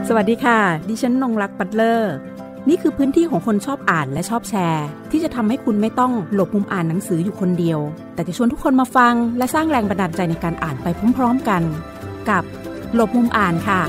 สวัสดีค่ะดิฉันนงรักปัตเลอร์นี่คือพื้นที่ของคนชอบอ่านและชอบแชร์ที่จะทำให้คุณไม่ต้องหลบมุมอ่านหนังสืออยู่คนเดียวแต่จะชวนทุกคนมาฟังและสร้างแรงบันดาลใจในการอ่านไปพร้อมๆกันกับหลบมุมอ่านค่ะ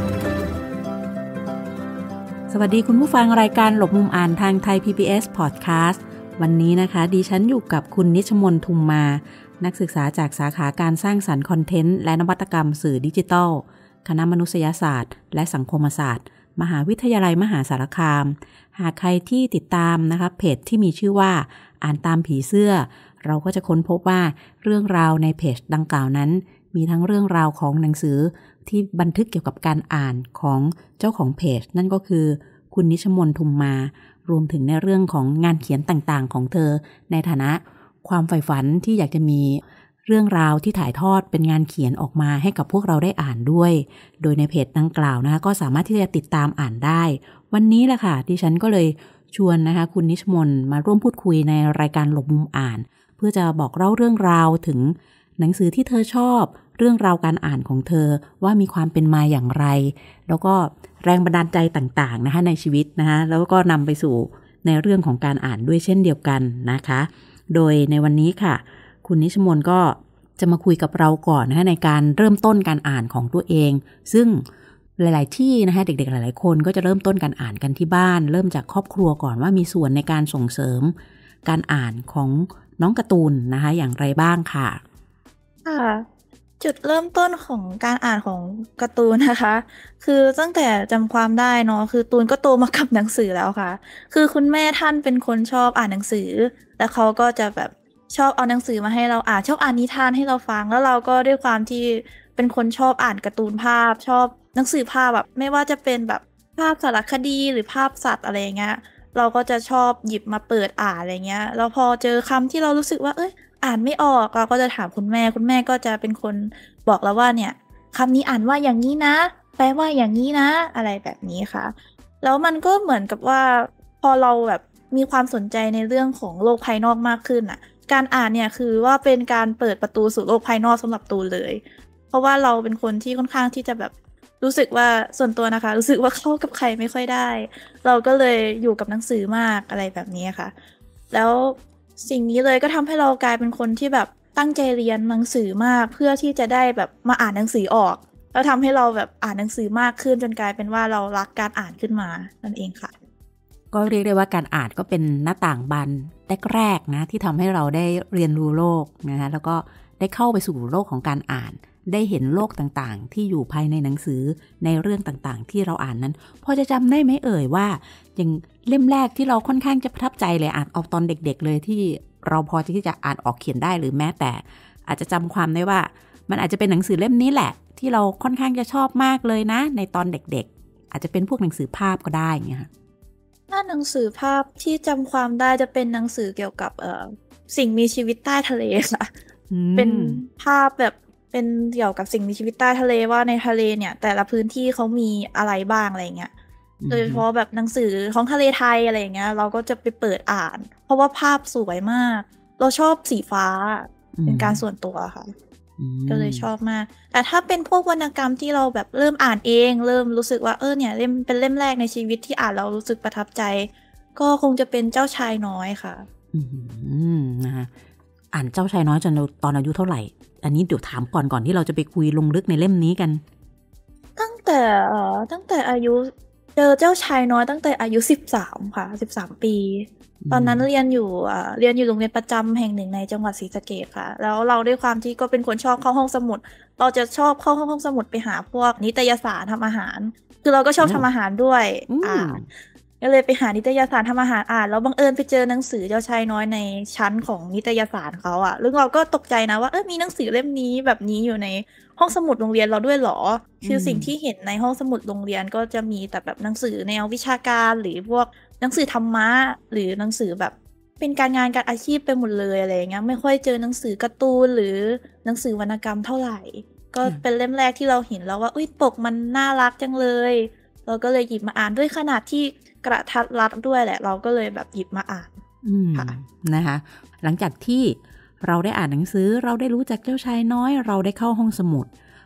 สวัสดีคุณผู้ฟังรายการหลบมุมอ่านทางไทย PBS Podcast วันนี้นะคะดิฉันอยู่กับคุณนิชมนต์ทุมมานักศึกษาจากสาขาการสร้างสรรค์คอนเทนต์และนวัตกรรมสื่อดิจิทัลคณะมนุษยศาสตร์และสังคมศาสตร์มหาวิทยาลัยมหาสารคามหากใครที่ติดตามนะคะเพจที่มีชื่อว่าอ่านตามผีเสื้อเราก็จะค้นพบว่าเรื่องราวในเพจดังกล่าวนั้นมีทั้งเรื่องราวของหนังสือที่บันทึกเกี่ยวกับการอ่านของเจ้าของเพจนั่นก็คือคุณนิชมนต์ทุมมารวมถึงในเรื่องของงานเขียนต่างๆของเธอในฐานะความใฝ่ฝันที่อยากจะมีเรื่องราวที่ถ่ายทอดเป็นงานเขียนออกมาให้กับพวกเราได้อ่านด้วยโดยในเพจดังกล่าวนะคะก็สามารถที่จะติดตามอ่านได้วันนี้แหละค่ะดิฉันก็เลยชวนนะคะคุณนิชมนต์มาร่วมพูดคุยในรายการหลบมุมอ่านเพื่อจะบอกเล่าเรื่องราวถึงหนังสือที่เธอชอบเรื่องราวการอ่านของเธอว่ามีความเป็นมาอย่างไรแล้วก็แรงบันดาลใจต่างๆนะคะในชีวิตนะคะแล้วก็นำไปสู่ในเรื่องของการอ่านด้วยเช่นเดียวกันนะคะโดยในวันนี้ค่ะคุณนิชมนต์ก็จะมาคุยกับเราก่อนนะคะในการเริ่มต้นการอ่านของตัวเองซึ่งหลายๆที่นะคะเด็กๆหลายๆคนก็จะเริ่มต้นการอ่านกันที่บ้านเริ่มจากครอบครัวก่อนว่ามีส่วนในการส่งเสริมการอ่านของน้องการ์ตูนนะคะอย่างไรบ้างค่ะค่ะจุดเริ่มต้นของการอ่านของการ์ตูนนะคะคือตั้งแต่จำความได้เนาะคือตูนก็โตมากับหนังสือแล้วค่ะคือคุณแม่ท่านเป็นคนชอบอ่านหนังสือแล้วเขาก็จะแบบชอบเอาหนังสือมาให้เราอ่านชอบอ่านนิทานให้เราฟังแล้วเราก็ด้วยความที่เป็นคนชอบอ่านการ์ตูนภาพชอบหนังสือภาพแบบไม่ว่าจะเป็นแบบภาพสารคดีหรือภาพสัตว์อะไรอย่างเงี้ยเราก็จะชอบหยิบมาเปิดอ่านอะไรเงี้ยแล้วพอเจอคำที่เรารู้สึกว่าอ่านไม่ออกเราก็จะถามคุณแม่ก็จะเป็นคนบอกเราว่าเนี่ยคำนี้อ่านว่าอย่างนี้นะแปลว่าอย่างนี้นะอะไรแบบนี้ค่ะแล้วมันก็เหมือนกับว่าพอเราแบบมีความสนใจในเรื่องของโลกภายนอกมากขึ้นอ่ะการอ่านเนี่ยคือว่าเป็นการเปิดประตูสู่โลกภายนอกสำหรับตูนเลยเพราะว่าเราเป็นคนที่ค่อนข้างที่จะแบบรู้สึกว่าส่วนตัวนะคะรู้สึกว่าเข้ากับใครไม่ค่อยได้เราก็เลยอยู่กับหนังสือมากอะไรแบบนี้ค่ะแล้วสิ่งนี้เลยก็ทำให้เรากลายเป็นคนที่แบบตั้งใจเรียนหนังสือมากเพื่อที่จะได้แบบมาอ่านหนังสือออกแล้วทำให้เราแบบอ่านหนังสือมากขึ้นจนกลายเป็นว่าเรารักการอ่านขึ้นมานั่นเองค่ะก็เรียกได้ว่าการอ่านก็เป็นหน้าต่างบานแรกๆนะที่ทำให้เราได้เรียนรู้โลกนะคะแล้วก็ได้เข้าไปสู่โลกของการอ่านได้เห็นโลกต่างๆที่อยู่ภายในหนังสือในเรื่องต่างๆที่เราอ่านนั้นพอจะจำได้ไหมเอ่ยว่าอย่างเล่มแรกที่เราค่อนข้างจะประทับใจเลยอ่านเอาตอนเด็กๆเลยที่เราพอที่จะอ่านออกเขียนได้หรือแม้แต่อาจจะจำความได้ว่ามันอาจจะเป็นหนังสือเล่มนี้แหละที่เราค่อนข้างจะชอบมากเลยนะในตอนเด็กๆอาจจะเป็นพวกหนังสือภาพก็ได้เงี้ยถ้าหนังสือภาพที่จำความได้จะเป็นหนังสือเกี่ยวกับสิ่งมีชีวิตใต้ทะเลค่ะเป็นภาพแบบเป็นเกี่ยวกับสิ่งมีชีวิตใต้ทะเลว่าในทะเลเนี่ยแต่ละพื้นที่เขามีอะไรบ้างอะไรเงี้ยโดยเฉพาะแบบหนังสือของทะเลไทยอะไรเงี้ยเราก็จะไปเปิดอ่านเพราะว่าภาพสวยมากเราชอบสีฟ้าเป็นการส่วนตัวค่ะก็เลยชอบมากแต่ถ้าเป็นพวกวรรณกรรมที่เราแบบเริ่มอ่านเองเริ่มรู้สึกว่าเนี่ยเป็นเล่มแรกในชีวิตที่อ่านเรารู้สึกประทับใจก็คงจะเป็นเจ้าชายน้อยค่ะนะคะอ่านเจ้าชายน้อยจนตอนอายุเท่าไหร่อันนี้เดี๋ยวถามก่อนที่เราจะไปคุยลงลึกในเล่มนี้กันตั้งแต่อายุเจอเจ้าชายน้อยตั้งแต่อายุ13ค่ะ13ปีตอนนั้นเรียนอยู่โรงเรียนประจำแห่งหนึ่งในจังหวัดศรีสะเกษค่ะแล้วเราด้วยความที่ก็เป็นคนชอบเข้าห้องสมุดเราจะชอบเข้าห้องสมุดไปหาพวกนิตยสารทำอาหารคือเราก็ชอบทำอาหารด้วยก็เลยไปหานิตยสารทำอาหารอ่านแล้วบังเอิญไปเจอหนังสือเจ้าชายน้อยในชั้นของนิตยสารเขาอ่ะแล้วเราก็ตกใจนะว่ามีหนังสือเล่มนี้แบบนี้อยู่ในห้องสมุดโรงเรียนเราด้วยเหรอคือสิ่งที่เห็นในห้องสมุดโรงเรียนก็จะมีแต่แบบหนังสือแนววิชาการหรือพวกหนังสือธรรมะหรือหนังสือแบบเป็นการงานการอาชีพไปหมดเลยอะไรอย่างเงี้ยไม่ค่อยเจอหนังสือการ์ตูนหรือหนังสือวรรณกรรมเท่าไหร่ก็เป็นเล่มแรกที่เราเห็นแล้วว่าปกมันน่ารักจังเลยเราก็เลยหยิบมาอ่านด้วยขนาดที่กระทัดรัดด้วยแหละเราก็เลยแบบหยิบมาอ่านค่ะนะคะหลังจากที่เราได้อ่านหนังสือเราได้รู้จักเจ้าชายน้อยเราได้เข้าห้องสมุด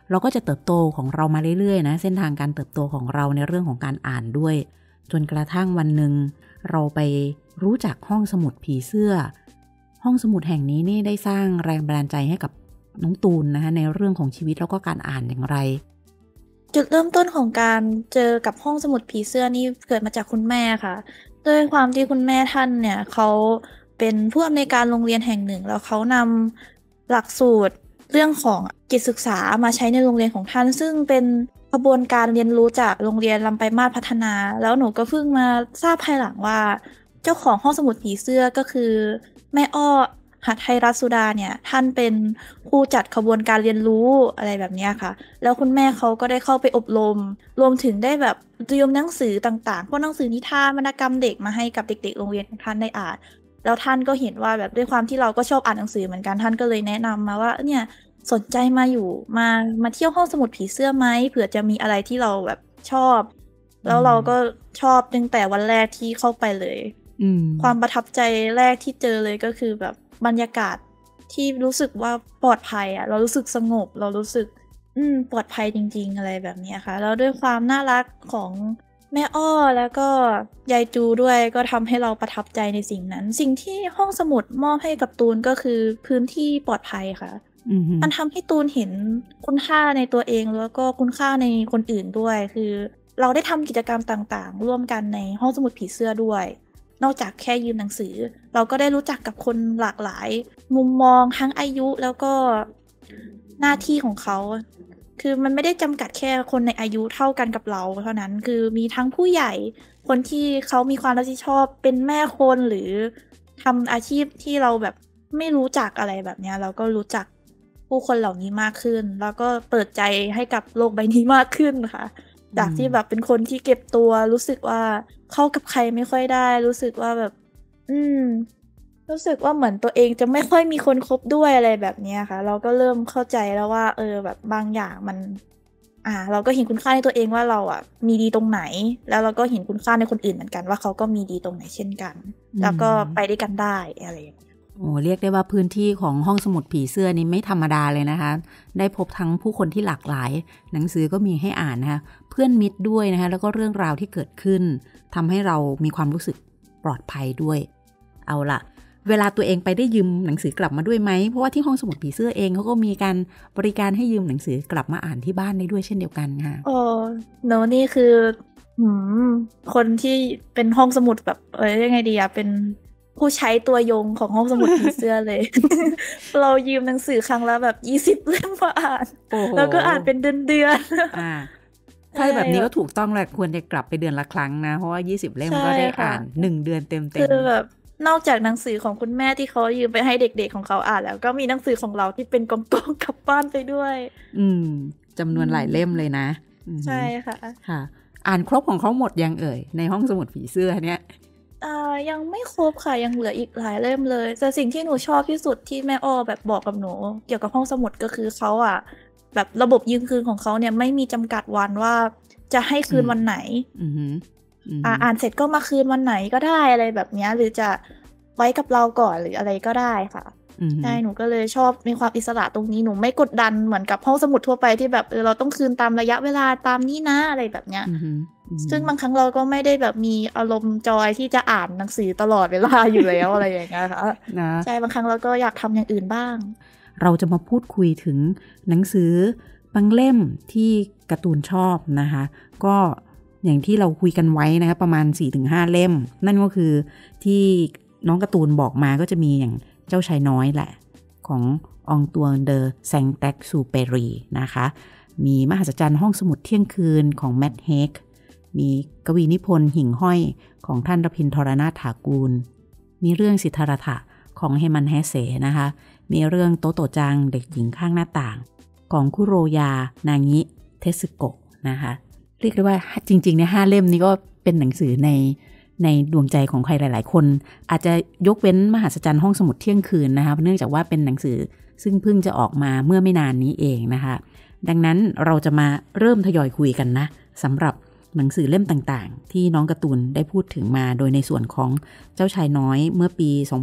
เราก็จะเติบโตของเรามาเรื่อยๆนะเส้นทางการเติบโตของเราในเรื่องของการอ่านด้วยจนกระทั่งวันหนึ่งเราไปรู้จักห้องสมุดผีเสื้อห้องสมุดแห่งนี้นี่ได้สร้างแรงบันดาลใจให้กับน้องตูนนะคะในเรื่องของชีวิตแล้วก็การอ่านอย่างไรจุดเริ่มต้นของการเจอกับห้องสมุดผีเสื้อนี่เกิดมาจากคุณแม่ค่ะด้วยความที่คุณแม่ท่านเนี่ยเขาเป็นผู้อำนวยการโรงเรียนแห่งหนึ่งแล้วเขานำหลักสูตรเรื่องของจิตศึกษามาใช้ในโรงเรียนของท่านซึ่งเป็นกระบวนการเรียนรู้จากโรงเรียนลำปลายมาสพัฒนาแล้วหนูก็เพิ่งมาทราบภายหลังว่าเจ้าของห้องสมุดผีเสื้อก็คือแม่อ้อหทัยรัตน์สุดาเนี่ยท่านเป็นผู้จัดขบวนการเรียนรู้อะไรแบบนี้ค่ะแล้วคุณแม่เขาก็ได้เข้าไปอบรมรวมถึงได้แบบเตรียมหนังสือต่างๆพวกหนังสือนิทานวรรณกรรมเด็กมาให้กับเด็กๆโรงเรียนของท่านได้อ่านแล้วท่านก็เห็นว่าแบบด้วยความที่เราก็ชอบอ่านหนังสือเหมือนกันท่านก็เลยแนะนำมาว่าเนี่ยสนใจมาอยู่มาเที่ยวห้องสมุดผีเสื้อไหมเผื่อจะมีอะไรที่เราแบบชอบแล้วเราก็ชอบตั้งแต่วันแรกที่เข้าไปเลยความประทับใจแรกที่เจอเลยก็คือแบบบรรยากาศที่รู้สึกว่าปลอดภัยอ่ะเรารู้สึกสงบเรารู้สึกปลอดภัยจริงๆอะไรแบบนี้ค่ะแล้วด้วยความน่ารักของแม่อ้อแล้วก็ยายจูด้วยก็ทำให้เราประทับใจในสิ่งนั้นสิ่งที่ห้องสมุดมอบให้กับตูนก็คือพื้นที่ปลอดภัยค่ะมันทำให้ตูนเห็นคุณค่าในตัวเองแล้วก็คุณค่าในคนอื่นด้วยคือเราได้ทำกิจกรรมต่างๆร่วมกันในห้องสมุดผีเสื้อด้วยนอกจากแค่ยืมหนังสือเราก็ได้รู้จักกับคนหลากหลายมุมมองทั้งอายุแล้วก็หน้าที่ของเขาคือมันไม่ได้จำกัดแค่คนในอายุเท่ากันกับเราเท่านั้นคือมีทั้งผู้ใหญ่คนที่เขามีความรับผิดชอบเป็นแม่คนหรือทำอาชีพที่เราแบบไม่รู้จักอะไรแบบนี้เราก็รู้จักผู้คนเหล่านี้มากขึ้นแล้วก็เปิดใจให้กับโลกใบนี้มากขึ้นค่ะจากที่แบบเป็นคนที่เก็บตัวรู้สึกว่าเข้ากับใครไม่ค่อยได้รู้สึกว่าแบบรู้สึกว่าเหมือนตัวเองจะไม่ค่อยมีคนคบด้วยอะไรแบบนี้ค่ะเราก็เริ่มเข้าใจแล้วว่าแบบบางอย่างมันเราก็เห็นคุณค่าในตัวเองว่าเรามีดีตรงไหนแล้วเราก็เห็นคุณค่าในคนอื่นเหมือนกันว่าเขาก็มีดีตรงไหนเช่นกันแล้วก็ไปด้วยกันได้อะไรอย่างเงี้ยโอ้เรียกได้ว่าพื้นที่ของห้องสมุดผีเสื้อนี้ไม่ธรรมดาเลยนะคะได้พบทั้งผู้คนที่หลากหลายหนังสือก็มีให้อ่านนะคะเพื่อนมิตรด้วยนะคะแล้วก็เรื่องราวที่เกิดขึ้นทำให้เรามีความรู้สึกปลอดภัยด้วยเอาล่ะเวลาตัวเองไปได้ยืมหนังสือกลับมาด้วยไหมเพราะว่าที่ห้องสมุดผีเสื้อเองเขาก็มีการบริการให้ยืมหนังสือกลับมาอ่านที่บ้านได้ด้วยเช่นเดียวกันค่ะโนนี่คือคนที่เป็นห้องสมุดแบบยังไงดีอะเป็นผู้ใช้ตัวยงของห้องสมุดผีเสื้อเลย เรายืมหนังสือครั้งละแบบ20 เล่มมาอ่านแล้วก็อ่านเป็นเดือนๆใช่แบบนี้ก็ถูกต้องแหละควรจะกลับไปเดือนละครั้งนะเพราะว่า20 เล่มก็ได้อ่าน1 เดือนเต็มๆคือแบบนอกจากหนังสือของคุณแม่ที่เขายืมไปให้เด็กๆของเขาอ่านแล้วก็มีหนังสือของเราที่เป็นกองๆกลับบ้านไปด้วยจำนวนหลายเล่มเลยนะใช่ค่ะอ่านครบของเขาหมดยังเอ่ยในห้องสมุดผีเสื้อเนี่ยยังไม่ครบค่ะยังเหลืออีกหลายเล่มเลยแต่สิ่งที่หนูชอบที่สุดที่แม่อ้อแบบบอกกับหนูเกี่ยวกับห้องสมุดก็คือเขาแบบระบบยืมคืนของเขาเนี่ยไม่มีจำกัดวันว่าจะให้คืนวันไหนอ่านเสร็จก็มาคืนวันไหนก็ได้อะไรแบบนี้หรือจะไว้กับเราก่อนหรืออะไรก็ได้ค่ะใช่หนูก็เลยชอบมีความอิสระตรงนี้หนูไม่กดดันเหมือนกับห้องสมุดทั่วไปที่แบบเราต้องคืนตามระยะเวลาตามนี้นะอะไรแบบเนี้ยซึ่งบางครั้งเราก็ไม่ได้แบบมีอารมณ์จอยที่จะอ่านหนังสือตลอดเวลาอยู่แล้วอะไรอย่างเงี้ยค่ะใช่บางครั้งเราก็อยากทำอย่างอื่นบ้างเราจะมาพูดคุยถึงหนังสือบางเล่มที่การ์ตูนชอบนะคะก็อย่างที่เราคุยกันไว้นะคะประมาณ 4-5 เล่มนั่นก็คือที่น้องการ์ตูนบอกมาก็จะมีอย่างเจ้าชายน้อยแหละขององตวงเดอแซงแต็กซูเปรีนะคะมีมหัศจรรย์ห้องสมุดเที่ยงคืนของแมทเฮกมีกวีนิพนธ์หิ่งห้อยของท่านรพินทรนาถถากูลมีเรื่องสิทธาถะของเฮมันแฮเสนะคะมีเรื่องโตโตจังเด็กหญิงข้างหน้าต่างของคุโรยานางิเทสึโกะนะคะเรียกได้ว่าจริงๆเนี่ย5 เล่มนี้ก็เป็นหนังสือในดวงใจของใครหลายๆคนอาจจะยกเว้นมหัศจรรย์ห้องสมุดเที่ยงคืนนะคะเนื่องจากว่าเป็นหนังสือซึ่งเพิ่งจะออกมาเมื่อไม่นานนี้เองนะคะดังนั้นเราจะมาเริ่มทยอยคุยกันนะสำหรับหนังสือเล่มต่างๆที่น้องการ์ตูนได้พูดถึงมาโดยในส่วนของเจ้าชายน้อยเมื่อปี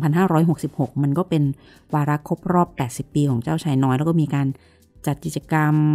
2566 มันก็เป็นวาระครบรอบ80 ปีของเจ้าชายน้อยแล้วก็มีการจัดกิจกรรม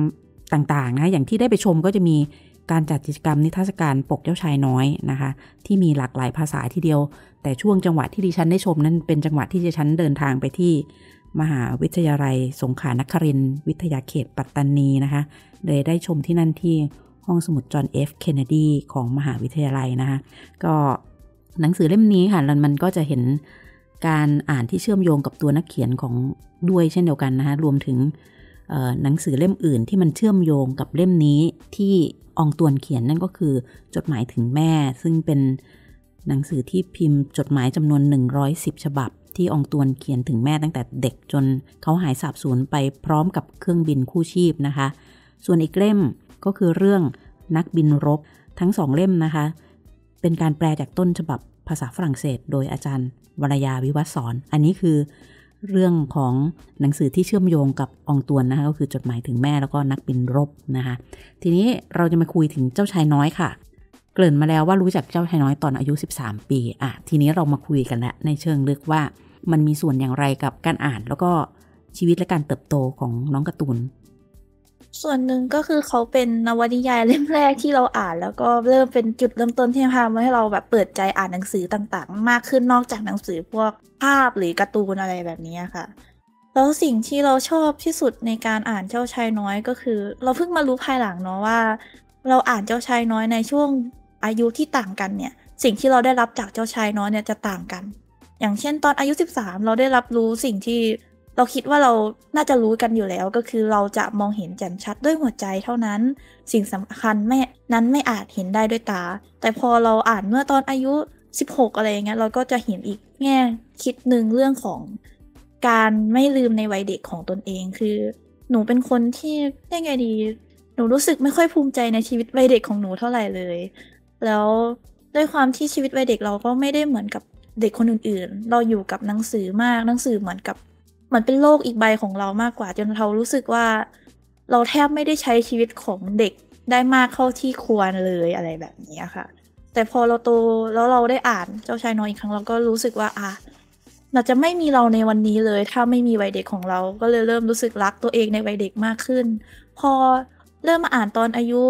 ต่างๆนะอย่างที่ได้ไปชมก็จะมีการจัดกิจกรรมนิทรรศการปกเจ้าชายน้อยนะคะที่มีหลากหลายภาษาทีเดียวแต่ช่วงจังหวะที่ดิฉันได้ชมนั้นเป็นจังหวะที่ดิฉันเดินทางไปที่มหาวิทยาลัยสงขลานครินทร์วิทยาเขตปัตตานีนะคะเลยได้ชมที่นั่นที่ห้องสมุดจอห์น F. เคนเนดีของมหาวิทยาลัยนะคะก็หนังสือเล่มนี้ค่ะมันก็จะเห็นการอ่านที่เชื่อมโยงกับตัวนักเขียนของด้วยเช่นเดียวกันนะคะรวมถึงหนังสือเล่มอื่นที่มันเชื่อมโยงกับเล่มนี้ที่อองตวนเขียนนั่นก็คือจดหมายถึงแม่ซึ่งเป็นหนังสือที่พิมพ์จดหมายจำนวน110ฉบับที่อองตวนเขียนถึงแม่ตั้งแต่เด็กจนเขาหายสาบสูญไปพร้อมกับเครื่องบินคู่ชีพนะคะส่วนอีกเล่มก็คือเรื่องนักบินรบทั้ง2เล่มนะคะเป็นการแปลจากต้นฉบับภาษาฝรั่งเศสโดยอาจารย์วรยาวิวัฒน์สอนอันนี้คือเรื่องของหนังสือที่เชื่อมโยงกับอองตวนนะคะก็คือจดหมายถึงแม่แล้วก็นักบินรบนะคะทีนี้เราจะมาคุยถึงเจ้าชายน้อยค่ะเกริ่นมาแล้วว่ารู้จักเจ้าชายน้อยตอนอายุ13ปีทีนี้เรามาคุยกันละในเชิงลึกว่ามันมีส่วนอย่างไรกับการอ่านแล้วก็ชีวิตและการเติบโตของน้องการ์ตูนส่วนหนึ่งก็คือเขาเป็นนวนิยายเล่มแรกที่เราอ่านแล้วก็เริ่มเป็นจุดเริ่มต้นที่ทำให้เราแบบเปิดใจอ่านหนังสือต่างๆมากขึ้นนอกจากหนังสือพวกภาพหรือการ์ตูนอะไรแบบนี้ค่ะแล้วสิ่งที่เราชอบที่สุดในการอ่านเจ้าชายน้อยก็คือเราเพิ่งมารู้ภายหลังเนาะว่าเราอ่านเจ้าชายน้อยในช่วงอายุที่ต่างกันเนี่ยสิ่งที่เราได้รับจากเจ้าชายน้อยเนี่ยจะต่างกันอย่างเช่นตอนอายุ13เราได้รับรู้สิ่งที่เราคิดว่าเราน่าจะรู้กันอยู่แล้วก็คือเราจะมองเห็นแจ่มชัดด้วยหัวใจเท่านั้นสิ่งสำคัญไม่อาจเห็นได้ด้วยตาแต่พอเราอ่านเมื่อตอนอายุ16อะไรอย่างเงี้ยเราก็จะเห็นอีกแง่คิดนึงเรื่องของการไม่ลืมในวัยเด็กของตนเองคือหนูเป็นคนที่ยังไงดีหนูรู้สึกไม่ค่อยภูมิใจในชีวิตวัยเด็กของหนูเท่าไหร่เลยแล้วด้วยความที่ชีวิตวัยเด็กเราก็ไม่ได้เหมือนกับเด็กคนอื่นๆเราอยู่กับหนังสือมากหนังสือเหมือนเป็นโลกอีกใบของเรามากกว่าจนเรารู้สึกว่าเราแทบไม่ได้ใช้ชีวิตของเด็กได้มากเท่าที่ควรเลยอะไรแบบนี้ค่ะแต่พอเราโตแล้วเราได้อ่านเจ้าชายน้อยอีกครั้งเราก็รู้สึกว่าเราจะไม่มีเราในวันนี้เลยถ้าไม่มีวัยเด็กของเราก็เลยเริ่มรู้สึกรักตัวเองในวัยเด็กมากขึ้นพอเริ่มมาอ่านตอนอายุ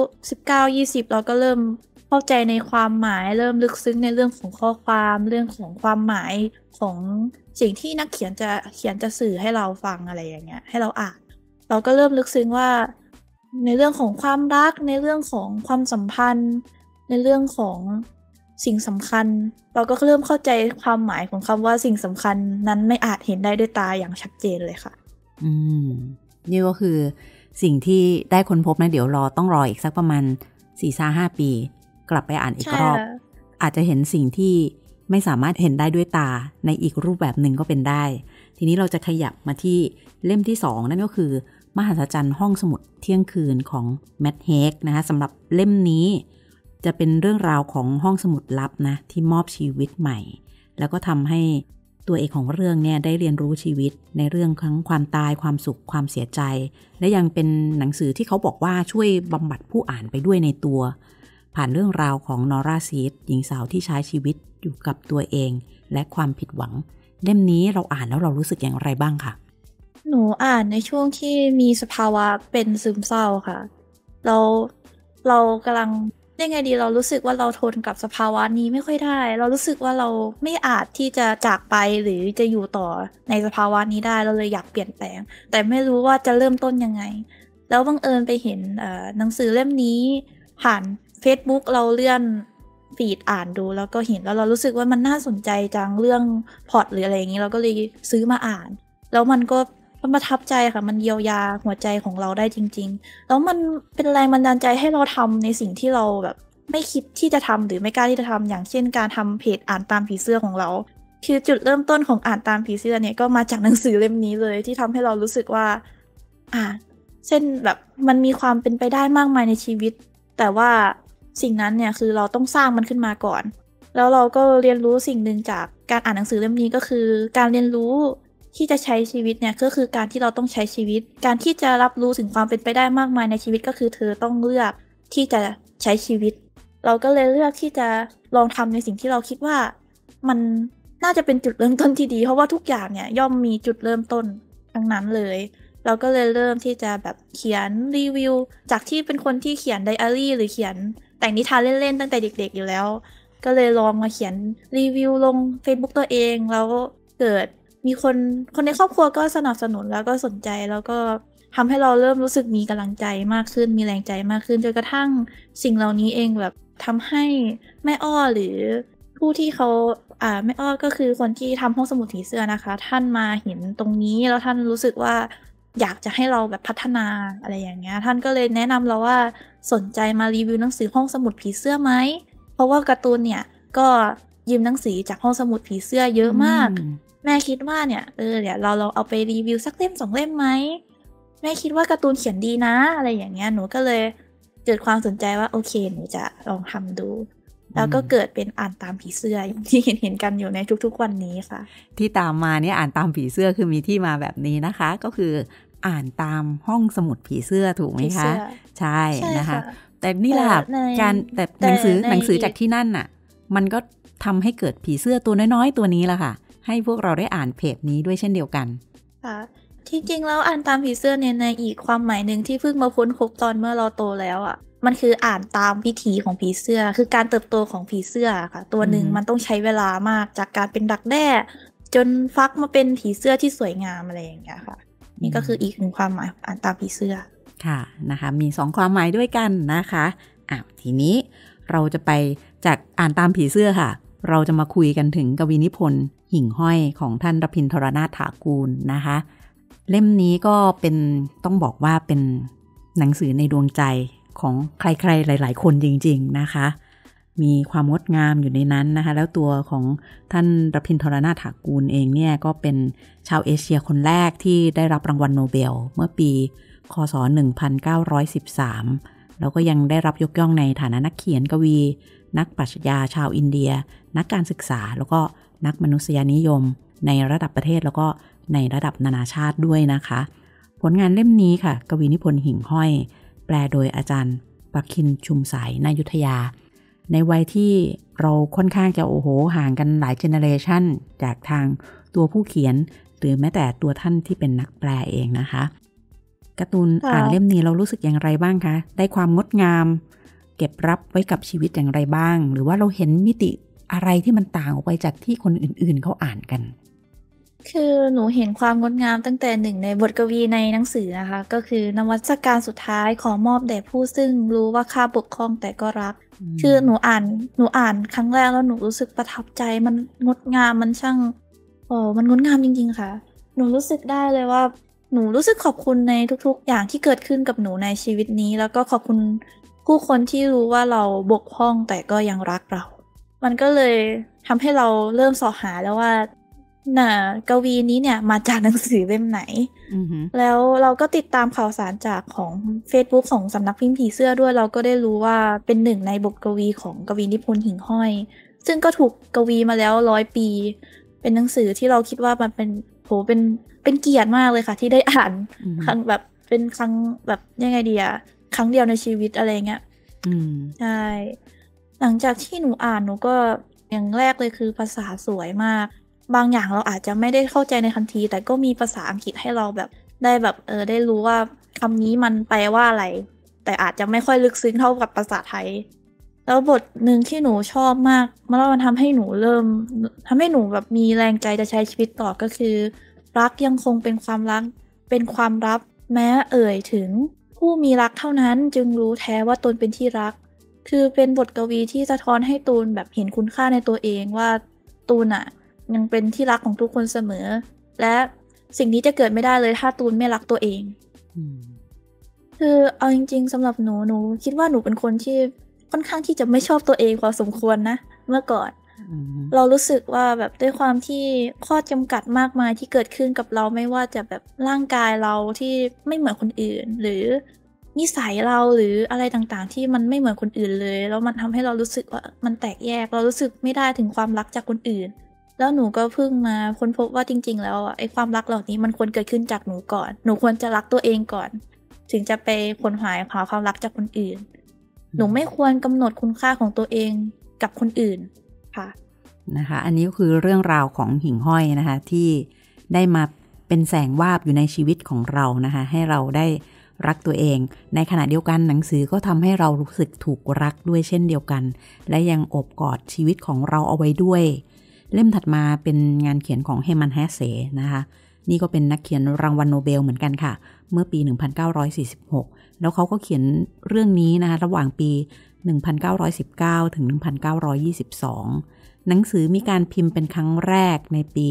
19-20เราก็เริ่มเข้าใจในความหมายเริ่มลึกซึ้งในเรื่องของข้อความเรื่องของความหมายของสิ่งที่นักเขียนจะสื่อให้เราฟังอะไรอย่างเงี้ยให้เราอ่านเราก็เริ่มลึกซึ้งว่าในเรื่องของความรักในเรื่องของความสัมพันธ์ในเรื่องของสิ่งสำคัญเราก็เริ่มเข้าใจความหมายของคำว่าสิ่งสำคัญนั้นไม่อาจเห็นได้ด้วยตาอย่างชัดเจนเลยค่ะนี่ก็คือสิ่งที่ได้ค้นพบนะเดี๋ยวต้องรออีกสักประมาณ 4-5 ปีกลับไปอ่านอีกรอบอาจจะเห็นสิ่งที่ไม่สามารถเห็นได้ด้วยตาในอีกรูปแบบหนึ่งก็เป็นได้ทีนี้เราจะขยับมาที่เล่มที่2นั่นก็คือมหัศจรรย์ห้องสมุดเที่ยงคืนของแมทเฮกนะคะสำหรับเล่มนี้จะเป็นเรื่องราวของห้องสมุดลับนะที่มอบชีวิตใหม่แล้วก็ทำให้ตัวเอกของเรื่องเนี่ยได้เรียนรู้ชีวิตในเรื่องทั้งความตายความสุขความเสียใจและยังเป็นหนังสือที่เขาบอกว่าช่วยบำบัดผู้อ่านไปด้วยในตัวผ่านเรื่องราวของนอร่าซีดหญิงสาวที่ใช้ชีวิตอยู่กับตัวเองและความผิดหวังเล่มนี้เราอ่านแล้วเรารู้สึกอย่างไรบ้างคะหนูอ่านในช่วงที่มีสภาวะเป็นซึมเศร้าค่ะเรากำลังยังไงดีเรารู้สึกว่าเราทนกับสภาวะนี้ไม่ค่อยได้เรารู้สึกว่าเราไม่อาจที่จะจากไปหรือจะอยู่ต่อในสภาวะนี้ได้เราเลยอยากเปลี่ยนแปลงแต่ไม่รู้ว่าจะเริ่มต้นยังไงแล้วบังเอิญไปเห็นหนังสือเล่มนี้ผ่าน Facebook เราเลื่อนฟีดอ่านดูแล้วก็เห็นแล้วเรารู้สึกว่ามันน่าสนใจจังเรื่องพล็อตหรืออะไรอย่างนี้เราก็เลยซื้อมาอ่านแล้วมันประทับใจค่ะมันเยียวยาหัวใจของเราได้จริงๆแล้วมันเป็นแรงบันดาลใจให้เราทำในสิ่งที่เราแบบไม่คิดที่จะทำหรือไม่กล้าที่จะทำอย่างเช่นการทำเพจอ่านตามผีเสื้อของเราคือจุดเริ่มต้นของอ่านตามผีเสื้อเนี่ยก็มาจากหนังสือเล่มนี้เลยที่ทำให้เรารู้สึกว่าเช่นแบบมันมีความเป็นไปได้มากมายในชีวิตแต่ว่าสิ่งนั้นเนี่ยคือเราต้องสร้างมันขึ้นมาก่อนแล้วเราก็เรียนรู้สิ่งหนึ่งจากการอ่านหนังสือเล่มนี้ก็คือการเรียนรู้ที่จะใช้ชีวิตเนี่ยก็คือการที่เราต้องใช้ชีวิตการที่จะรับรู้ถึงความเป็นไปได้มากมายในชีวิตก็คือเธอต้องเลือกที่จะใช้ชีวิตเราก็เลยเลือกที่จะลองทำในสิ่งที่เราคิดว่ามันน่าจะเป็นจุดเริ่มต้นที่ดีเพราะว่าทุกอย่างเนี่ยย่อมมีจุดเริ่มต้นทั้งนั้นเลยเราก็เลยเริ่มที่จะแบบเขียนรีวิวจากที่เป็นคนที่เขียนไดอารี่หรือเขียนแต่งนิทานเล่นๆตั้งแต่เด็กๆอยู่แล้วก็เลยลองมาเขียนรีวิวลง Facebook ตัวเองแล้วเกิดมีคนในครอบครัวก็สนับสนุนแล้วก็สนใจแล้วก็ทำให้เราเริ่มรู้สึกมีกำลังใจมากขึ้นมีแรงใจมากขึ้นจนกระทั่งสิ่งเหล่านี้เองแบบทำให้แม่อ้อหรือผู้ที่เขาแม่อ้อก็คือคนที่ทำห้องสมุดผีเสื้อนะคะท่านมาเห็นตรงนี้แล้วท่านรู้สึกว่าอยากจะให้เราแบบพัฒนาอะไรอย่างเงี้ยท่านก็เลยแนะนำเราว่าสนใจมารีวิวหนังสือห้องสมุดผีเสื้อไหมเพราะว่าการ์ตูนเนี่ยก็ยืมหนังสือจากห้องสมุดผีเสื้อเยอะมากแม่คิดว่าเนี่ยเดี๋ยวเราเอาไปรีวิวสักเล่ม2 เล่มไหมแม่คิดว่าการ์ตูนเขียนดีนะอะไรอย่างเงี้ยหนูก็เลยเกิดความสนใจว่าโอเคหนูจะลองทำดูแล้วก็เกิดเป็นอ่านตามผีเสื้อที่เห็นกันอยู่ในทุกๆวันนี้ค่ะที่ตามมาเนี่ยอ่านตามผีเสื้อคือมีที่มาแบบนี้นะคะก็คืออ่านตามห้องสมุดผีเสื้อถูกไหมคะใช่นะคะแต่นี่แหละการแต่หนังสือจากที่นั่นน่ะมันก็ทำให้เกิดผีเสื้อตัวน้อยๆตัวนี้ละค่ะให้พวกเราได้อ่านเพจนี้ด้วยเช่นเดียวกันค่ะที่จริงแล้วอ่านตามผีเสื้อเนี่ยในอีกความหมายหนึ่งที่เพิ่งมาค้นพบตอนเมื่อเราโตแล้วอ่ะมันคืออ่านตามวิถีของผีเสื้อคือการเติบโตของผีเสื้อค่ะตัวหนึ่งมันต้องใช้เวลามากจากการเป็นดักแด้จนฟักมาเป็นผีเสื้อที่สวยงามอะไรอย่างเงี้ยค่ะนี่ก็คืออีกหนึ่งความหมายอ่านตามผีเสื้อค่ะนะคะมี2ความหมายด้วยกันนะคะทีนี้เราจะไปจากอ่านตามผีเสื้อค่ะเราจะมาคุยกันถึงกวีนิพนธ์หิ่งห้อยของท่านรพินทรนาถถากูลนะคะเล่มนี้ก็เป็นต้องบอกว่าเป็นหนังสือในดวงใจของใครๆหลายๆคนจริงๆนะคะมีความงดงามอยู่ในนั้นนะคะแล้วตัวของท่านรพินทรนาถถากูลเองเนี่ยก็เป็นชาวเอเชียคนแรกที่ได้รับรางวัลโนเบลเมื่อปีคศ1913แล้วก็ยังได้รับยกย่องในฐานะนักเขียนกวีนักปรัชญาชาวอินเดียนักการศึกษาแล้วก็นักมนุษยนิยมในระดับประเทศแล้วก็ในระดับนานาชาติด้วยนะคะผลงานเล่มนี้ค่ะกวีนิพนธ์หิ่งห้อยแปลโดยอาจารย์ประคินชุมสายณอยุธยาในวัยที่เราค่อนข้างจะห่างกันหลายเจเนเรชันจากทางตัวผู้เขียนหรือแม้แต่ตัวท่านที่เป็นนักแปลเองนะคะการ์ตูนอ่านเล่มนี้เรารู้สึกอย่างไรบ้างคะได้ความงดงามเก็บรับไว้กับชีวิตอย่างไรบ้างหรือว่าเราเห็นมิติอะไรที่มันต่างออกไปจากที่คนอื่นๆเขาอ่านกันคือหนูเห็นความงดงามตั้งแต่หนึ่งในบทกวีในหนังสือนะคะก็คือนวัตการสุดท้ายขอมอบแด่ผู้ซึ่งรู้ว่าข้าบกพร่องแต่ก็รักคือหนูอ่านครั้งแรกแล้วหนูรู้สึกประทับใจมันงดงามมันช่างมันงดงามจริงๆค่ะหนูรู้สึกได้เลยว่าหนูรู้สึกขอบคุณในทุกๆอย่างที่เกิดขึ้นกับหนูในชีวิตนี้แล้วก็ขอบคุณผู้คนที่รู้ว่าเราบกพร่องแต่ก็ยังรักเรามันก็เลยทำให้เราเริ่มเสาะหาแล้วว่ากวีนี้เนี่ยมาจากหนังสือเล่มไหน แล้วเราก็ติดตามข่าวสารจากของ Facebook ของสำนักพิมพ์ผีเสื้อด้วยเราก็ได้รู้ว่าเป็นหนึ่งในบทกวีของกวีนิพนธ์หิ่งห้อยซึ่งก็ถูกกวีมาแล้ว100 ปีเป็นหนังสือที่เราคิดว่ามันเป็นเกียรติมากเลยค่ะที่ได้อ่านครั้งแบบเป็นครั้งแบบยังไงดีอะครั้งเดียวในชีวิตอะไรเงี้ยใช่หลังจากที่หนูอ่านหนูก็อย่างแรกเลยคือภาษาสวยมากบางอย่างเราอาจจะไม่ได้เข้าใจในทันทีแต่ก็มีภาษาอังกฤษให้เราแบบได้แบบได้รู้ว่าคำนี้มันแปลว่าอะไรแต่อาจจะไม่ค่อยลึกซึ้งเท่ากับภาษาไทยแล้วบทหนึ่งที่หนูชอบมากมันทำให้หนูแบบมีแรงใจจะใช้ชีวิตต่อก็คือรักยังคงเป็นความรักเป็นความลับแม้เอ่ยถึงผู้มีรักเท่านั้นจึงรู้แท้ว่าตนเป็นที่รักคือเป็นบทกวีที่สะท้อนให้ตูนแบบเห็นคุณค่าในตัวเองว่าตูนอะยังเป็นที่รักของทุกคนเสมอและสิ่งนี้จะเกิดไม่ได้เลยถ้าตูนไม่รักตัวเองคือเอาจริงๆสำหรับหนูคิดว่าหนูเป็นคนที่ค่อนข้างที่จะไม่ชอบตัวเองพอสมควรนะเมื่อก่อนเรารู้สึกว่าแบบด้วยความที่ข้อจำกัดมากมายที่เกิดขึ้นกับเราไม่ว่าจะแบบร่างกายเราที่ไม่เหมือนคนอื่นหรือนิสัยเราหรืออะไรต่างๆที่มันไม่เหมือนคนอื่นเลยแล้วมันทำให้เรารู้สึกว่ามันแตกแยกเรารู้สึกไม่ได้ถึงความรักจากคนอื่นแล้วหนูก็เพิ่งมาค้นพบว่าจริงๆแล้วไอ้ความรักเหล่านี้มันควรเกิดขึ้นจากหนูก่อนหนูควรจะรักตัวเองก่อนถึงจะไปค้นหาความรักจากคนอื่นหนูไม่ควรกำหนดคุณค่าของตัวเองกับคนอื่นค่ะนะคะอันนี้ก็คือเรื่องราวของหิ่งห้อยนะคะที่ได้มาเป็นแสงวาบอยู่ในชีวิตของเรานะคะให้เราได้รักตัวเองในขณะเดียวกันหนังสือก็ทำให้เรารู้สึกถูกรักด้วยเช่นเดียวกันและยังโอบกอดชีวิตของเราเอาไว้ด้วยเล่มถัดมาเป็นงานเขียนของเฮมันแฮสเซนะคะนี่ก็เป็นนักเขียนรางวัลโนเบลเหมือนกันค่ะเมื่อปี1946แล้วเขาก็เขียนเรื่องนี้นะคะระหว่างปี1919ถึง1922หนังสือมีการพิมพ์เป็นครั้งแรกในปี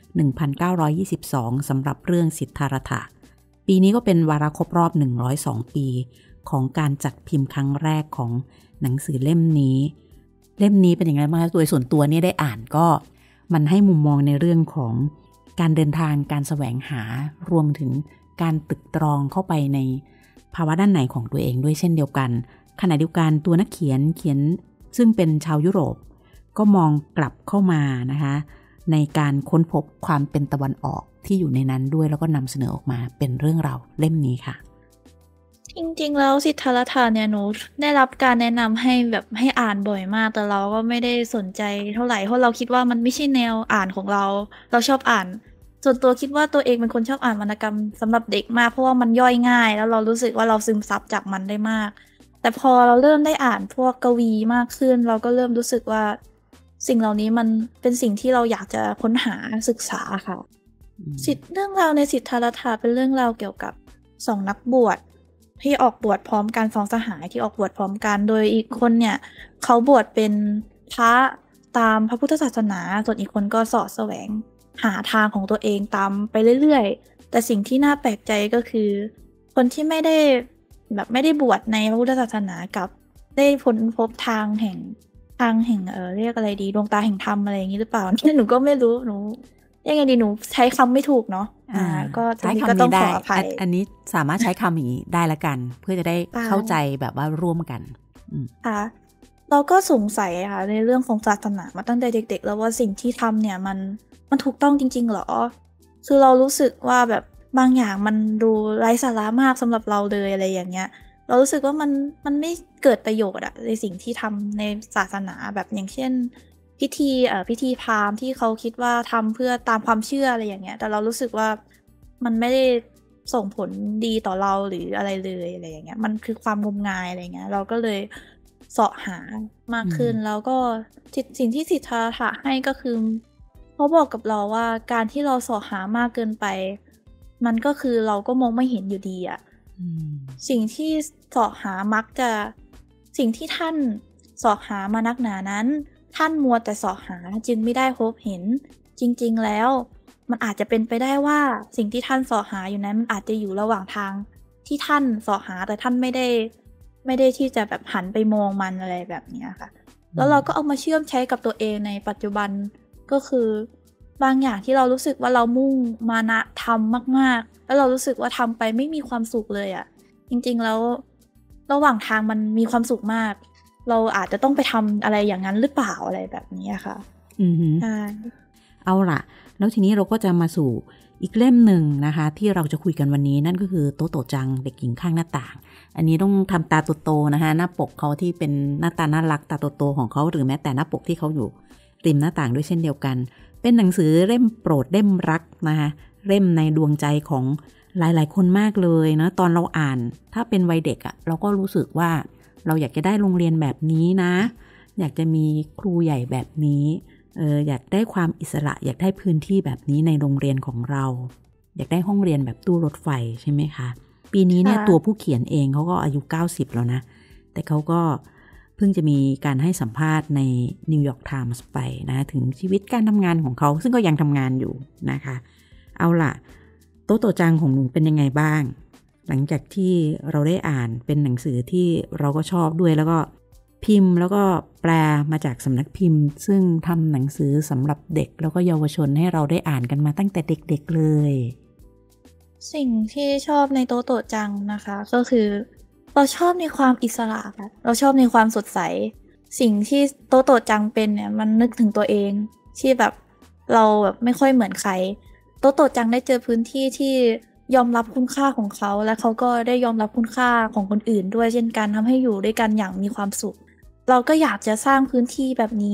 1922สำหรับเรื่องสิทธารัตถะปีนี้ก็เป็นวาระครบรอบ102ปีของการจัดพิมพ์ครั้งแรกของหนังสือเล่มนี้เป็นอย่างไรบ้างโดยส่วนตัวเนี่ยได้อ่านก็มันให้มุมมองในเรื่องของการเดินทางการแสวงหารวมถึงการตึกตรองเข้าไปในภาวะด้านในของตัวเองด้วยเช่นเดียวกันขณะเดียวกันตัวนักเขียนซึ่งเป็นชาวยุโรปก็มองกลับเข้ามานะคะในการค้นพบความเป็นตะวันออกที่อยู่ในนั้นด้วยแล้วก็นำเสนอออกมาเป็นเรื่องราวเล่มนี้ค่ะจริงๆแล้วสิทธารัตถะเนี่ยหนูได้รับการแนะนำให้แบบให้อ่านบ่อยมากแต่เราก็ไม่ได้สนใจเท่าไหร่เพราะเราคิดว่ามันไม่ใช่แนวอ่านของเราชอบอ่านส่วนตัวคิดว่าตัวเองเป็นคนชอบอ่านวรรณกรรมสำหรับเด็กมากเพราะว่ามันย่อยง่ายแล้วเรารู้สึกว่าเราซึมซับจากมันได้มากแต่พอเราเริ่มได้อ่านพวกกวีมากขึ้นเราก็เริ่มรู้สึกว่าสิ่งเหล่านี้มันเป็นสิ่งที่เราอยากจะค้นหาศึกษาค่ะเรื่องราวในสิทธารัตถะเป็นเรื่องราวเกี่ยวกับ2นักบวชที่ออกบวชพร้อมกัน2สหายที่ออกบวชพร้อมกันโดยอีกคนเนี่ยเขาบวชเป็นพระตามพระพุทธศาสนาส่วนอีกคนก็เสาะแสวงหาทางของตัวเองตามไปเรื่อยๆแต่สิ่งที่น่าแปลกใจก็คือคนที่ไม่ได้บวชในพระพุทธศาสนากับได้พ้นพบทางแห่งเรียกอะไรดีดวงตาแห่งธรรมอะไรอย่างนี้หรือเปล่าหนูก็ไม่รู้หนูยังไงดีหนูใช้คำไม่ถูกเนาะก็ใช้คำนี้ได้อันนี้สามารถใช้คำอย่างนี้ได้ละกันเพื่อจะได้เข้าใจแบบว่าร่วมกันค่ะเราก็สงสัยค่ะในเรื่องของศาสนามาตั้งแต่เด็กๆแล้วว่าสิ่งที่ทำเนี่ยมันถูกต้องจริงๆหรอคือเรารู้สึกว่าแบบบางอย่างมันดูไร้สาระมากสำหรับเราเลยอะไรอย่างเงี้ยเรารู้สึกว่ามันไม่เกิดประโยชน์อะในสิ่งที่ทำในศาสนาแบบอย่างเช่นพิธีพราหมณ์ที่เขาคิดว่าทำเพื่อตามความเชื่ออะไรอย่างเงี้ยแต่เรารู้สึกว่ามันไม่ได้ส่งผลดีต่อเราหรืออะไรเลยอะไรอย่างเงี้ยมันคือความงมงายอะไรเงี้ยเราก็เลยเสาะหามากขึ้นแล้วก็สิ่งที่สิทธารัตถะให้ก็คือเขาบอกกับเราว่าการที่เราเสาะหามากเกินไปมันก็คือเราก็มองไม่เห็นอยู่ดีอะสิ่งที่เสาะหามักจะสิ่งที่ท่านเสาะหามานักหนานั้นท่านมัวแต่เสาะหาจึงไม่ได้พบเห็นจริงๆแล้วมันอาจจะเป็นไปได้ว่าสิ่งที่ท่านเสาะหาอยู่นั้นมันอาจจะอยู่ระหว่างทางที่ท่านเสาะหาแต่ท่านไม่ได้ที่จะแบบหันไปมองมันอะไรแบบนี้ค่ะแล้วเราก็เอามาเชื่อมใช้กับตัวเองในปัจจุบันก็คือบางอย่างที่เรารู้สึกว่าเรามุ่งมานะทำมากๆแล้วเรารู้สึกว่าทำไปไม่มีความสุขเลยอ่ะจริงๆแล้วระหว่างทางมันมีความสุขมากเราอาจจะต้องไปทำอะไรอย่างนั้นหรือเปล่าอะไรแบบนี้ค่ะใช่เอาล่ะแล้วทีนี้เราก็จะมาสู่อีกเล่มหนึ่งนะคะที่เราจะคุยกันวันนี้นั่นก็คือโตโตจังเด็กหญิงข้างหน้าต่างอันนี้ต้องทำตาโตๆนะคะหน้าปกเขาที่เป็นหน้าตาน่ารักตาโตๆของเขาหรือแม้แต่หน้าปกที่เขาอยู่ริมหน้าต่างด้วยเช่นเดียวกันเป็นหนังสือเล่มโปรดเล่มรักนะคะเล่มในดวงใจของหลายๆคนมากเลยนะตอนเราอ่านถ้าเป็นวัยเด็กอ่ะเราก็รู้สึกว่าเราอยากจะได้โรงเรียนแบบนี้นะอยากจะมีครูใหญ่แบบนี้อยากได้ความอิสระอยากได้พื้นที่แบบนี้ในโรงเรียนของเราอยากได้ห้องเรียนแบบตู้รถไฟใช่ไหมคะปีนี้เนี่ยตัวผู้เขียนเองเขาก็อายุ90แล้วนะแต่เขาก็เพิ่งจะมีการให้สัมภาษณ์ใน New York Times ไปนะถึงชีวิตการทำงานของเขาซึ่งก็ยังทำงานอยู่นะคะเอาล่ะโตโตจังของหนูเป็นยังไงบ้างหลังจากที่เราได้อ่านเป็นหนังสือที่เราก็ชอบด้วยแล้วก็พิมพ์แล้วก็แปลมาจากสำนักพิมพ์ซึ่งทำหนังสือสำหรับเด็กแล้วก็เยาวชนให้เราได้อ่านกันมาตั้งแต่เด็กๆเลยสิ่งที่ชอบในโตโตจังนะคะก็คือเราชอบในความอิสระค่ะเราชอบในความสดใสสิ่งที่โตโตจังเป็นเนี่ยมันนึกถึงตัวเองที่แบบเราแบบไม่ค่อยเหมือนใครโตโตจังได้เจอพื้นที่ที่ยอมรับคุณค่าของเขาและเขาก็ได้ยอมรับคุณค่าของคนอื่นด้วยเช่นกันทำให้อยู่ด้วยกันอย่างมีความสุขเราก็อยากจะสร้างพื้นที่แบบนี้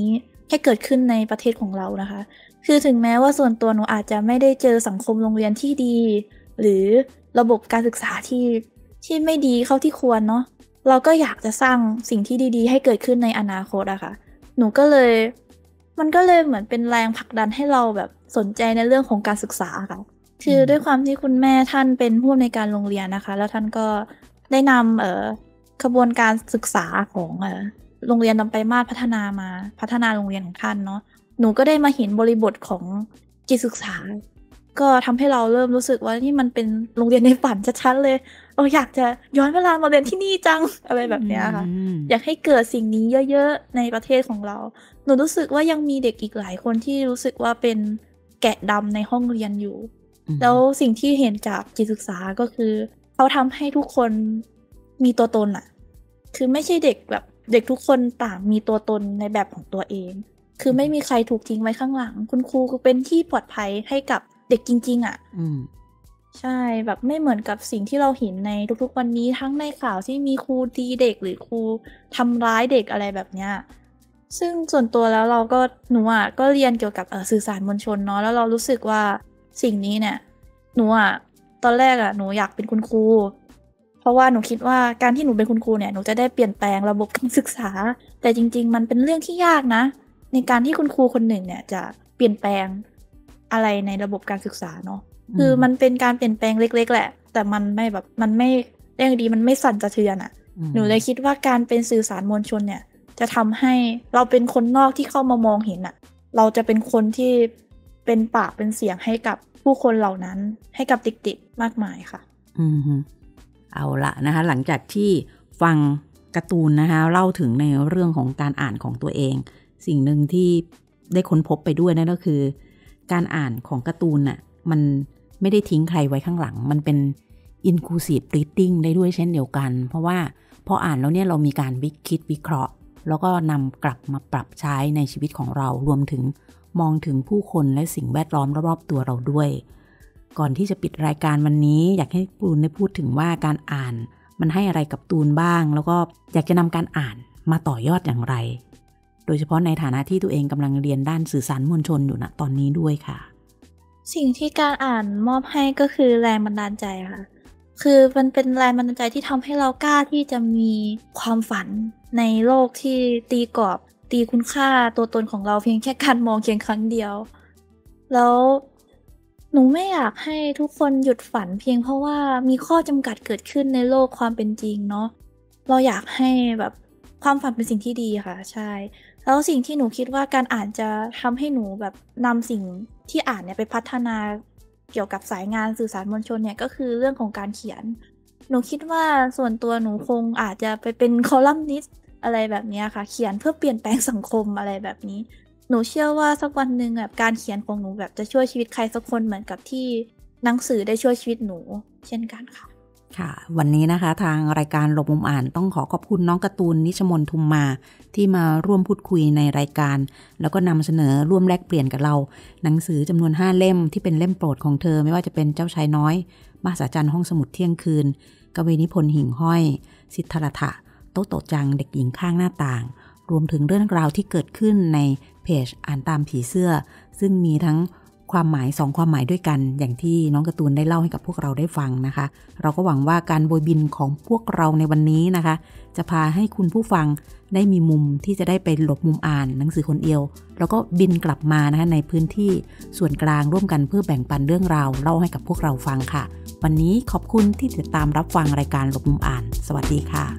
ให้เกิดขึ้นในประเทศของเรานะคะคือถึงแม้ว่าส่วนตัวหนูอาจจะไม่ได้เจอสังคมโรงเรียนที่ดีหรือระบบการศึกษาที่ไม่ดีเข้าที่ควรเนาะเราก็อยากจะสร้างสิ่งที่ดีๆให้เกิดขึ้นในอนาคตอะค่ะมันก็เลยเหมือนเป็นแรงผลักดันให้เราแบบสนใจในเรื่องของการศึกษาค่ะคือด้วยความที่คุณแม่ท่านเป็นผู้อำนวยการโรงเรียนนะคะแล้วท่านก็ได้นำขบวนการศึกษาของโรงเรียนลำปลายมาศพัฒนาโรงเรียนของท่านเนาะหนูก็ได้มาเห็นบริบทของจิตศึกษาก็ทำให้เราเริ่มรู้สึกว่านี่มันเป็นโรงเรียนในฝันชัดๆเลยอยากจะย้อนเวลามาเรียนที่นี่จังอะไรแบบนี้ค่ะอยากให้เกิดสิ่งนี้เยอะๆในประเทศของเราหนูรู้สึกว่ายังมีเด็กอีกหลายคนที่รู้สึกว่าเป็นแกะดำในห้องเรียนอยู่แล้วสิ่งที่เห็นจากจิตศึกษาก็คือเขาทำให้ทุกคนมีตัวตนอะคือไม่ใช่เด็กแบบเด็กทุกคนต่างมีตัวตนในแบบของตัวเองคือไม่มีใครถูกทิ้งไว้ข้างหลังคุณครูก็เป็นที่ปลอดภัยให้กับเด็กจริงๆอ่ะใช่แบบไม่เหมือนกับสิ่งที่เราเห็นในทุกๆวันนี้ทั้งในข่าวที่มีครูตีเด็กหรือครูทำร้ายเด็กอะไรแบบเนี้ยซึ่งส่วนตัวแล้วหนูอ่ะก็เรียนเกี่ยวกับสื่อสารมวลชนเนาะแล้วเรารู้สึกว่าสิ่งนี้เนี่ยหนูอ่ะตอนแรกอ่ะหนูอยากเป็นคุณครูเพราะว่าหนูคิดว่าการที่หนูเป็นคุณครูเนี่ยหนูจะได้เปลี่ยนแปลงระบบการศึกษาแต่จริงๆมันเป็นเรื่องที่ยากนะในการที่คุณครูคนหนึ่งเนี่ยจะเปลี่ยนแปลงอะไรในระบบการศึกษาเนาะคือมันเป็นการเปลี่ยนแปลงเล็กๆแหละแต่มันไม่แบบมันไม่เรื่องดีมันไม่สั่นสะเทือนอ่ะหนูเลยคิดว่าการเป็นสื่อสารมวลชนเนี่ยจะทำให้เราเป็นคนนอกที่เข้ามามองเห็นอ่ะเราจะเป็นคนที่เป็นปากเป็นเสียงให้กับผู้คนเหล่านั้นให้กับเด็กๆมากมายค่ะเอาละนะคะหลังจากที่ฟังการ์ตูนนะคะเล่าถึงในเรื่องของการอ่านของตัวเองสิ่งหนึ่งที่ได้ค้นพบไปด้วยนั่นก็คือการอ่านของการ์ตูนน่ะมันไม่ได้ทิ้งใครไว้ข้างหลังมันเป็น inclusive reading ได้ด้วยเช่นเดียวกันเพราะว่าพออ่านแล้วเนี่ยเรามีการคิดวิเคราะห์แล้วก็นำกลับมาปรับใช้ในชีวิตของเรารวมถึงมองถึงผู้คนและสิ่งแวดล้อมรอบๆตัวเราด้วยก่อนที่จะปิดรายการวันนี้อยากให้ตูนได้พูดถึงว่าการอ่านมันให้อะไรกับตูนบ้างแล้วก็อยากจะนำการอ่านมาต่อยอดอย่างไรโดยเฉพาะในฐานะที่ตัวเองกำลังเรียนด้านสื่อสารมวลชนอยู่ณตอนนี้ด้วยค่ะสิ่งที่การอ่านมอบให้ก็คือแรงบันดาลใจค่ะคือมันเป็นแรงบันดาลใจที่ทำให้เรากล้าที่จะมีความฝันในโลกที่ตีกรอบตีคุณค่าตัวตนของเราเพียงแค่การมองเพียงครั้งเดียวแล้วหนูไม่อยากให้ทุกคนหยุดฝันเพียงเพราะว่ามีข้อจำกัดเกิดขึ้นในโลกความเป็นจริงเนาะเราอยากให้แบบความฝันเป็นสิ่งที่ดีค่ะใช่แล้วสิ่งที่หนูคิดว่าการอ่านจะทำให้หนูแบบนำสิ่งที่อ่านเนี่ยไปพัฒนาเกี่ยวกับสายงานสื่อสารมวลชนเนี่ยก็คือเรื่องของการเขียนหนูคิดว่าส่วนตัวหนูคงอาจจะไปเป็นคอลัมนิสต์อะไรแบบนี้ค่ะเขียนเพื่อเปลี่ยนแปลงสังคมอะไรแบบนี้หนูเชื่อว่าสักวันหนึ่งแบบการเขียนของหนูแบบจะช่วยชีวิตใครสักคนเหมือนกับที่หนังสือได้ช่วยชีวิตหนูเช่นกันค่ะค่ะวันนี้นะคะทางรายการหลบมุมอ่านต้องขอบคุณน้องการ์ตูนนิชมนทุมมาที่มาร่วมพูดคุยในรายการแล้วก็นำเสนอร่วมแลกเปลี่ยนกับเราหนังสือจำนวน5เล่มที่เป็นเล่มโปรดของเธอไม่ว่าจะเป็นเจ้าชายน้อยมหัศจรรย์ห้องสมุดเที่ยงคืนกวีนิพนธ์หิ่งห้อยสิทธัตถะโต๊ะโตจังเด็กหญิงข้างหน้าต่างรวมถึงเรื่องราวที่เกิดขึ้นในเพจอ่านตามผีเสื้อซึ่งมีทั้งความหมาย2ความหมายด้วยกันอย่างที่น้องการ์ตูนได้เล่าให้กับพวกเราได้ฟังนะคะเราก็หวังว่าการโบยบินของพวกเราในวันนี้นะคะจะพาให้คุณผู้ฟังได้มีมุมที่จะได้ไปหลบมุมอ่านหนังสือคนเดียวแล้วก็บินกลับมานะคะในพื้นที่ส่วนกลางร่วมกันเพื่อแบ่งปันเรื่องราวเล่าให้กับพวกเราฟังค่ะวันนี้ขอบคุณที่ติดตามรับฟังรายการหลบมุมอ่านสวัสดีค่ะ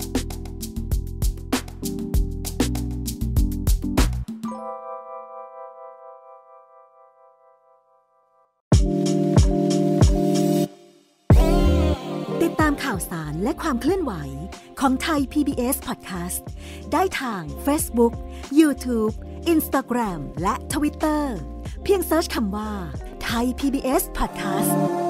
ข่าวสารและความเคลื่อนไหวของไทย PBS Podcast ได้ทาง Facebook, YouTube, Instagram และ Twitter เพียงเสิร์ชคำว่า Thai PBS Podcast